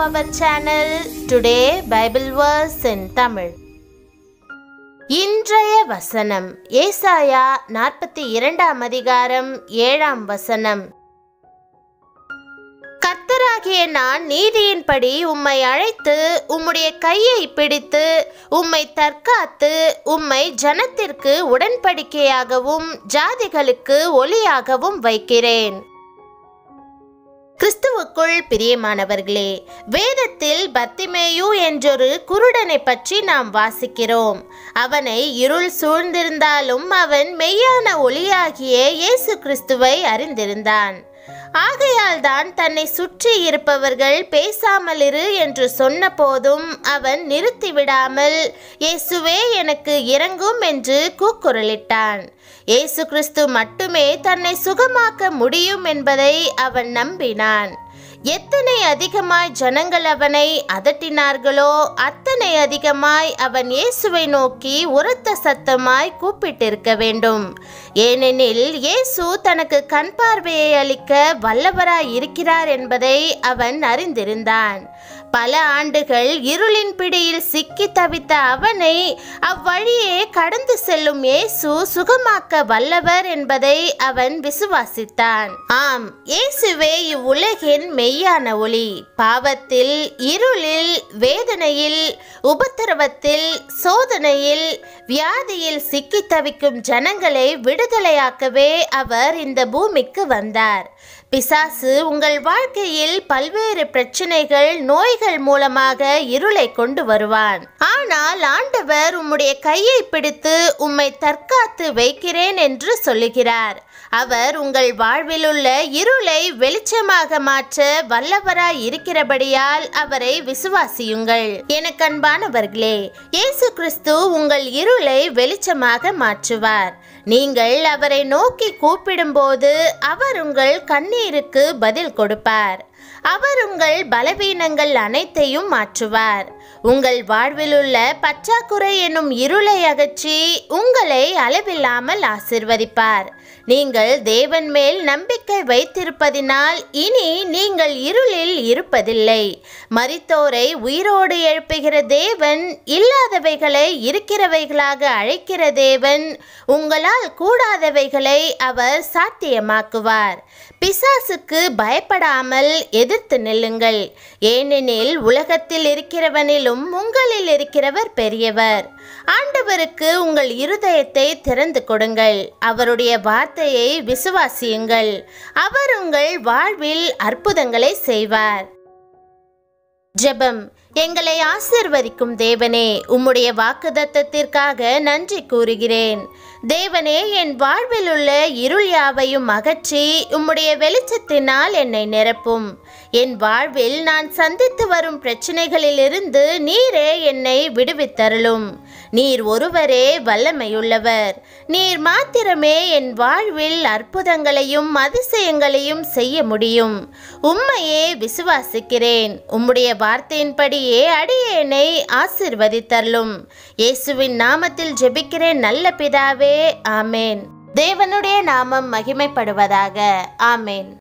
our channel. Today Bible verse in Tamil. இன்றைய வசனம் ஏசாயா 42 அதிகாரம் 7 வசனம். கர்த்தராகிய நான் நீதியின்படி உம்மை அழைத்து உம்முடைய கையை பிடித்து உம்மை தற்காத்து உம்மை ஜனத்திற்கு உடன்படிக்கையாகவும் ஜாதிகளுக்கு ஒளியாகவும் வைக்கிறேன். கிறிஸ்துவுக்குள் பிரியமானவர்களே, வேதத்தில் பர்த்திமேயு என்றொரு குருடனை பற்றி நாம் வாசிக்கிறோம். அவனை இருள் சூழ்ந்திருந்தாலும் அவன் மெய்யான ஒளியாகிய இயேசு கிறிஸ்துவை அறிந்திருந்தான். ஆகையால் தான் தன்னை சுற்றி இருப்பவர்கள் பேசாமல் இரு என்று சொன்ன போதும் அவன் நிறுத்திவிடாமல் இயேசுவே எனக்கு இரங்கும் என்று கூக்குரலிட்டான். இயேசு கிறிஸ்து மட்டுமே தன்னை சுகமாக்க முடியும் என்பதை அவன் நம்பினான். எத்தனை அதிகமாய் ஜனங்கள் அவனை அதட்டினார்களோ அத்தனை அதிகமாய் அவன் இயேசுவை நோக்கி உரத்த சத்தமாய் கூப்பிட்டிருக்க வேண்டும். ஏனெனில் இயேசு தனக்கு கண் பார்வையை அளிக்க வல்லவராய் இருக்கிறார் என்பதை அவன் அறிந்திருந்தான். பல ஆண்டுகள் இருளின் பிடியில் சிக்கி தவித்த அவனை அவ்வழியே கடந்து செல்லும் இயேசு சுகமாக்க வல்லவர் என்பதை அவன் விசுவாசித்தான். ஆம், இயேசுவே இவ்வுலகின் மெய்யான ஒளி. பாவத்தில், இருளில், வேதனையில், உபத்திரவத்தில், சோதனையில், வியாதியில் சிக்கி தவிக்கும் ஜனங்களை விடுதலையாக்கவே அவர் இந்த பூமிக்கு வந்தார். பிசாசு உங்கள் வாழ்க்கையில் பல்வேறு பிரச்சனைகள், நோய்கள் மூலமாக இருளை கொண்டு வருவான். ஆனால் ஆண்டவர் உம்முடைய கையை பிடித்து உம்மை தற்காத்து வைக்கிறேன் என்று சொல்லுகிறார். அவர் உங்கள் வாழ்வில் உள்ள இருளை வெளிச்சமாக மாற்ற வல்லவராய் இருக்கிறபடியால் அவரை விசுவாசியுங்கள். எனக்கு அன்பானவர்களே, இயேசு கிறிஸ்து உங்கள் இருளை வெளிச்சமாக மாற்றுவார். நீங்கள் அவரை நோக்கி கூப்பிடும்போது அவர் உங்கள் கண்ணீருக்கு பதில் கொடுப்பார். அவர் உங்கள் பலவீனங்கள் அனைத்தையும் மாற்றுவார். உங்கள் வாழ்வில் உள்ள பற்றாக்குறை என்னும் இருளை அகற்றி உங்களை அளவில்லாமல் ஆசீர்வதிப்பார். நீங்கள் தேவன் மேல் நம்பிக்கை வைத்திருப்பதினால் இனி நீங்கள் இருளில் இருப்பதில்லை. மரித்தோரை உயிரோடு எழுப்புகிற தேவன், இல்லாதவைகளை இருக்கிறவைகளாக அழைக்கிற தேவன், உங்களால் கூடாதவைகளை அவர் சாத்தியமாக்குவார். பிசாசுக்கு பயப்படாமல் எதிர்த்து நில்லுங்கள். ஏனெனில் உலகத்தில் இருக்கிறவனிலும் உங்களில் இருக்கிறவர் பெரியவர். ஆண்டவருக்கு உங்கள் இருதயத்தை திறந்து கொடுங்கள். அவருடைய வார்த்தையை விசுவாசியுங்கள். அவர் உங்கள் வாழ்வில் அற்புதங்களை செய்வார். ஜெபம். எங்களை ஆசீர்வதிக்கும் தேவனே, உம்முடைய வாக்குத்தத்தத்திற்காக நன்றி கூறுகிறேன். தேவனே, என் வாழ்வில் உள்ள இருள் யாவையும் அகற்றி உம்முடைய வெளிச்சத்தினால் என்னை நிரப்பும். என் வாழ்வில் நான் சந்தித்து வரும் பிரச்சனைகளிலிருந்து நீரே என்னை விடுவித்தருளும். நீர் ஒருவரே வல்லமையுள்ளவர். நீர் மாத்திரமே என் வாழ்வில் அற்புதங்களையும் அதிசயங்களையும் செய்ய முடியும். உம்மையே விசுவாசிக்கிறேன். உம்முடைய வார்த்தையின்படியே அடியேனை ஆசீர்வதித்தருளும். இயேசுவின் நாமத்தில் ஜெபிக்கிறேன் நல்ல பிதாவே. ஆமேன். தேவனுடைய நாமம் மகிமைப்படுவதாக. ஆமேன்.